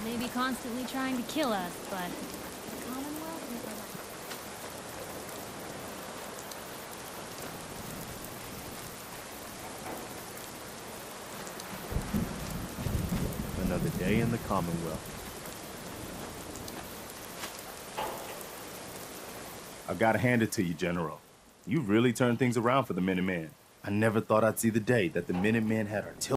may be constantly trying to kill us, but the Commonwealth never Another day in the Commonwealth. I gotta hand it to you, General. You really turned things around for the Minutemen. I never thought I'd see the day that the Minutemen had artillery.